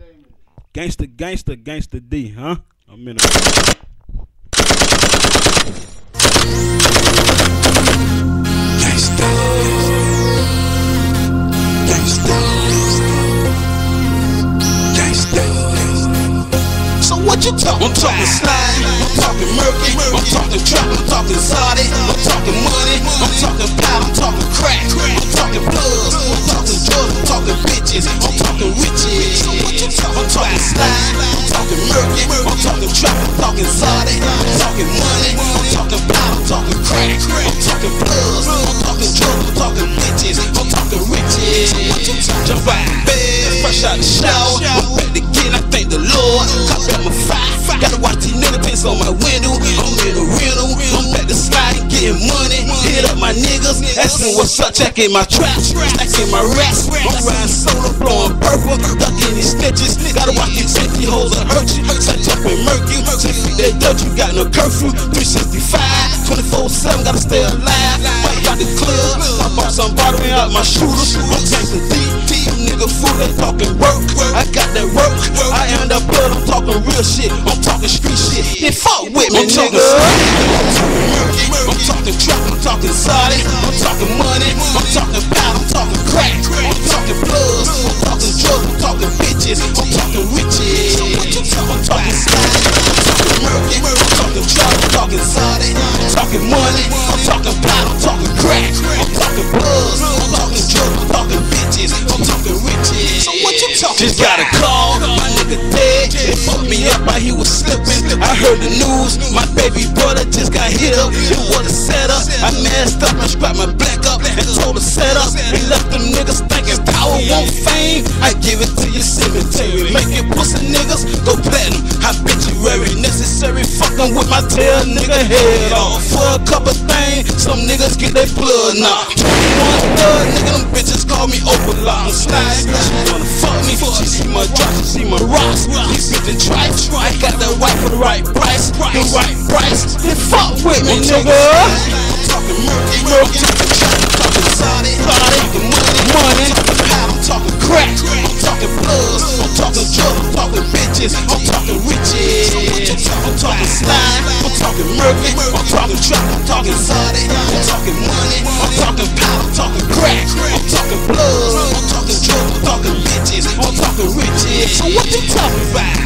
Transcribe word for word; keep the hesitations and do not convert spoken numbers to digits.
Gangsta, gangsta, gangsta D, huh? I'm in a Gangsta, gangsta, gangsta. So what you talking? I'm talking slime, I'm talking murky, I'm talking trap, I'm talking Zodi, I'm talking money, I'm talking power, I'm talking crack, I'm talking bloods, I'm talking drugs, I'm talking bitches, I'm talking riches. So what you talking? I'm talking slime, I'm talking murky, I'm talking trap, I'm talking Zodi, I'm talking money, I'm talking power, I'm talking crack, I'm talking bloods, I'm talking drugs, I'm talking bitches, I'm talking riches. So what you talking? Jump out of bed, fresh out the shower, I'm back again, I thank the Lord. Cop at my five, gotta watch these nigga pins on my window. I'm in a rental, I'm back to slide, getting money. Hit up my niggas, asking what's up, checking my traps, stacking my rats. I'm riding solo, blowing purple, ducking these stitches. Gotta watch these safety hoes that hurt you. Touch up and murky, ten feet that dirt, you got no curfew. three sixty-five, twenty-four seven, gotta stay alive. Fight out the club, I bought some bottling out my shooters. I'm tanking deep, deep nigga food, they talking work. I got that work, I end up blood, I'm talking real shit, I'm talking street shit. Then fuck with me, nigga. I'm talking trap, I'm talking Zodi, I'm talking money, I'm talking power, I'm talking crack, I'm talking bloods, I'm talking drugs, I'm talking bitches, I'm talking riches. I'm talking slime, I'm talking murky, I'm talking trap, I'm talking Zodi, I'm talking money, I'm talking power, I'm talking crack, I'm talking bloods, I'm talking drugs, I'm talking bitches, I'm talking riches. So what you talking? Just got a call, my nigga dead. They fucked me up while he was slipping. I heard the news, my baby brother just got hit up. It was a setup. I masked up and strapped my black up and told her set up. And left them niggas thinking power won't fame. I give it to your cemetery. Make it pussy niggas go platinum. I bet you very necessary. Fucking with my tail nigga head off. For a couple things, some niggas get their blood knocked. One thug nigga, them bitches call me overlock. Slide, she wanna fuck me. She see my drop, she see my rocks. These bitches try, I got that white for the right price. The right price. Then fuck with me, nigga. I'm talking murky, I'm talking trap, I'm talking Zodi, I'm talking money, money, I'm talking power, I'm talking crack, I'm talking bloods, I'm talking drugs, I'm talking bitches, I'm talking riches. I'm talking slime, I'm talking murky, I'm talking trap, I'm talking Zodi, I'm talking money, I'm talking power, I'm talking crack, I'm talking bloods, I'm talking drugs, I'm talking bitches, I'm talking riches. So what you talking about?